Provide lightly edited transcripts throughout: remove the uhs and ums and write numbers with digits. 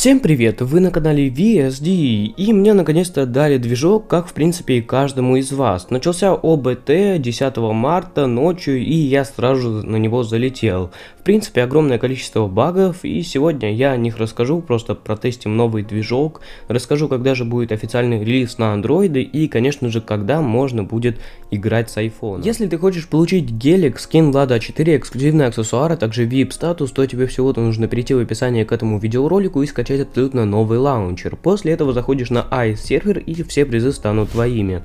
Всем привет, вы на канале VSD, и мне наконец-то дали движок, как в принципе и каждому из вас. Начался ОБТ 10 марта ночью, и я сразу на него залетел. В принципе, огромное количество багов, и сегодня я о них расскажу, просто протестим новый движок, расскажу, когда же будет официальный релиз на андроиды, и конечно же, когда можно будет играть с iPhone. Если ты хочешь получить гелик, скин Влада 4, эксклюзивные аксессуары, а также VIP статус, то тебе всего-то нужно перейти в описание к этому видеоролику и скачать абсолютно новый лаунчер. После этого заходишь на ICE сервер, и все призы станут твоими.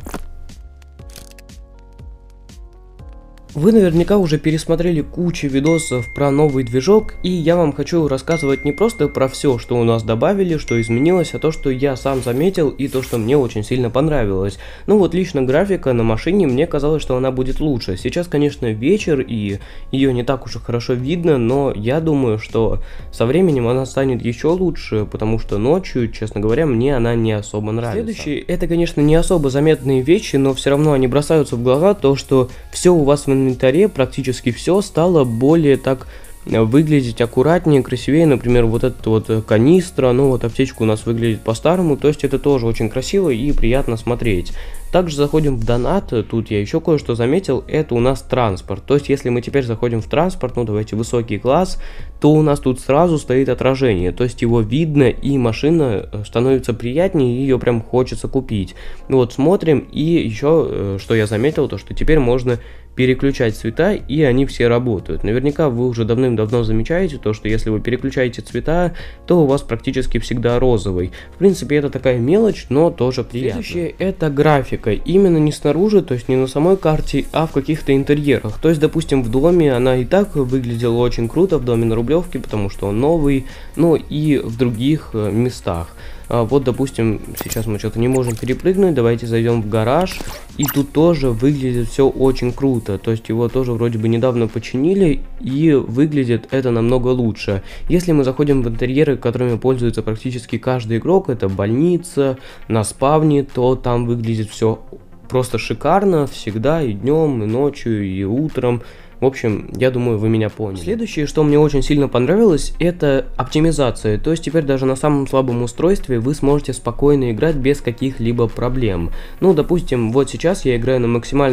Вы наверняка уже пересмотрели кучу видосов про новый движок, и я вам хочу рассказывать не просто про все, что у нас добавили, что изменилось, а то, что я сам заметил и то, что мне очень сильно понравилось. Ну вот лично графика на машине, мне казалось, что она будет лучше. Сейчас, конечно, вечер, и ее не так уж и хорошо видно, но я думаю, что со временем она станет еще лучше, потому что ночью, честно говоря, мне она не особо нравится. Следующие, это, конечно, не особо заметные вещи, но все равно они бросаются в глаза, то, что все у вас в инвентаре, практически все стало более так выглядеть аккуратнее, красивее. Например, вот эта вот канистра, ну вот аптечка у нас выглядит по-старому, то есть это тоже очень красиво и приятно смотреть. Также заходим в донат, тут я еще кое-что заметил, это у нас транспорт. То есть если мы теперь заходим в транспорт, ну давайте высокий класс, то у нас тут сразу стоит отражение, то есть его видно, и машина становится приятнее, и ее прям хочется купить. Вот смотрим, и еще что я заметил, то что теперь можно переключать цвета, и они все работают. Наверняка вы уже давным-давно замечаете то, что если вы переключаете цвета, то у вас практически всегда розовый. В принципе, это такая мелочь, но тоже приятно. Следующее это графика. Именно не снаружи, то есть не на самой карте, а в каких-то интерьерах. То есть, допустим, в доме она и так выглядела очень круто, в доме на Рублевке, потому что он новый, но и в других местах. Вот, допустим, сейчас мы что-то не можем перепрыгнуть, давайте зайдем в гараж, и тут тоже выглядит все очень круто, то есть его тоже вроде бы недавно починили, и выглядит это намного лучше. Если мы заходим в интерьеры, которыми пользуется практически каждый игрок, это больница, на спавне, то там выглядит все просто шикарно, всегда, и днем, и ночью, и утром. В общем, я думаю, вы меня поняли. Следующее, что мне очень сильно понравилось, это оптимизация. То есть теперь даже на самом слабом устройстве вы сможете спокойно играть без каких-либо проблем. Ну, допустим, вот сейчас я играю на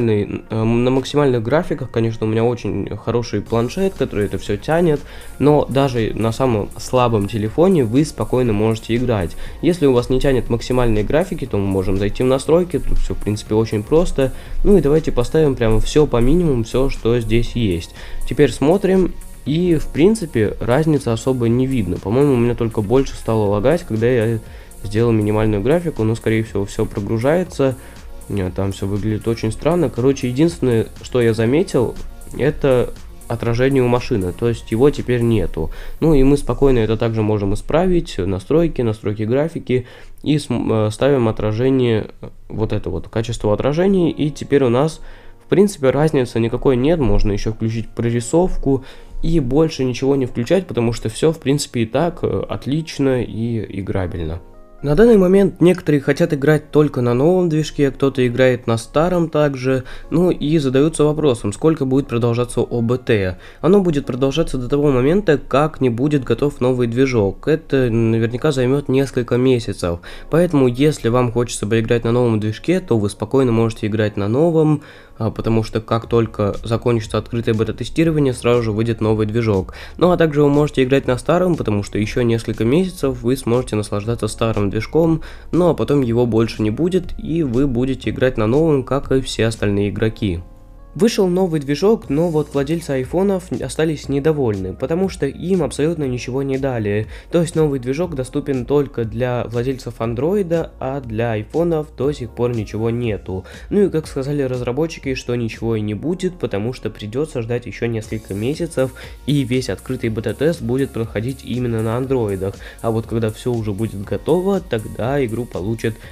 максимальных графиках. Конечно, у меня очень хороший планшет, который это все тянет. Но даже на самом слабом телефоне вы спокойно можете играть. Если у вас не тянет максимальные графики, то мы можем зайти в настройки. Тут все, в принципе, очень просто. Ну и давайте поставим прямо все по минимуму, все, что здесь есть. Теперь смотрим, и в принципе разницы особо не видно. По-моему, у меня только больше стало лагать, когда я сделал минимальную графику, но скорее всего все прогружается. Там все выглядит очень странно. Короче, единственное, что я заметил, это отражение у машины, то есть его теперь нету. Ну и мы спокойно это также можем исправить. Настройки графики, и ставим отражение, вот это вот качество отражения, и теперь у нас в принципе разницы никакой нет, можно еще включить прорисовку и больше ничего не включать, потому что все в принципе и так отлично и играбельно. На данный момент некоторые хотят играть только на новом движке, кто-то играет на старом также, ну и задаются вопросом, сколько будет продолжаться ОБТ. Оно будет продолжаться до того момента, как не будет готов новый движок. Это наверняка займет несколько месяцев, поэтому если вам хочется поиграть на новом движке, то вы спокойно можете играть на новом, потому что как только закончится открытое бета-тестирование, сразу же выйдет новый движок. Ну а также вы можете играть на старом, потому что еще несколько месяцев вы сможете наслаждаться старым движком, ну а потом его больше не будет, и вы будете играть на новом, как и все остальные игроки. Вышел новый движок, но вот владельцы айфонов остались недовольны, потому что им абсолютно ничего не дали. То есть новый движок доступен только для владельцев андроида, а для айфонов до сих пор ничего нету. Ну и как сказали разработчики, что ничего и не будет, потому что придется ждать еще несколько месяцев, и весь открытый бета-тест будет проходить именно на андроидах. А вот когда все уже будет готово, тогда игру получат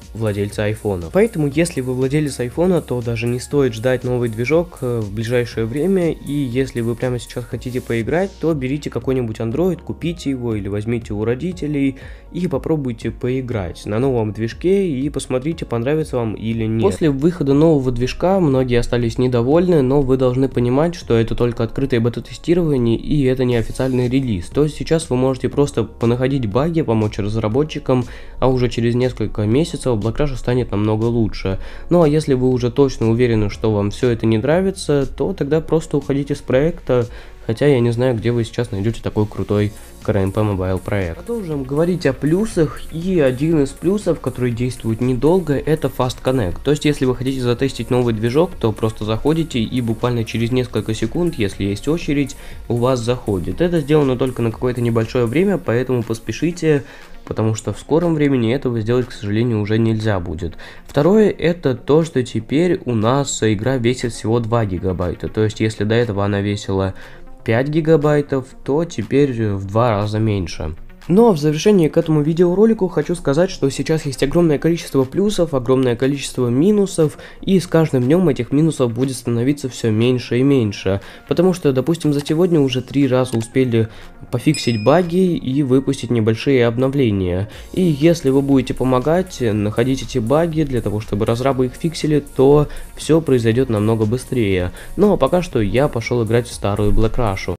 владельцы айфона. Поэтому, если вы владелец айфона, то даже не стоит ждать новый движок в ближайшее время, и если вы прямо сейчас хотите поиграть, то берите какой-нибудь Android, купите его или возьмите у родителей и попробуйте поиграть на новом движке и посмотрите, понравится вам или нет. После выхода нового движка многие остались недовольны, но вы должны понимать, что это только открытое бета-тестирование и это не официальный релиз. То есть сейчас вы можете просто понаходить баги, помочь разработчикам, а уже через несколько месяцев Black Rush станет намного лучше. Ну а если вы уже точно уверены, что вам все это не нравится, то тогда просто уходите с проекта, хотя я не знаю, где вы сейчас найдете такой крутой CRMP Mobile проект. Продолжим говорить о плюсах, и один из плюсов, который действует недолго, это Fast Connect. То есть, если вы хотите затестить новый движок, то просто заходите и буквально через несколько секунд, если есть очередь, у вас заходит. Это сделано только на какое-то небольшое время, поэтому поспешите, потому что в скором времени этого сделать, к сожалению, уже нельзя будет. Второе, это то, что теперь у нас игра весит всего 2 гигабайта. То есть, если до этого она весила 5 гигабайтов, то теперь в 2 раза меньше. Ну а в завершении к этому видеоролику хочу сказать, что сейчас есть огромное количество плюсов, огромное количество минусов, и с каждым днем этих минусов будет становиться все меньше и меньше. Потому что, допустим, за сегодня уже 3 раза успели пофиксить баги и выпустить небольшие обновления. И если вы будете помогать, находить эти баги для того, чтобы разрабы их фиксили, то все произойдет намного быстрее. Ну а пока что я пошел играть в старую Black Rush.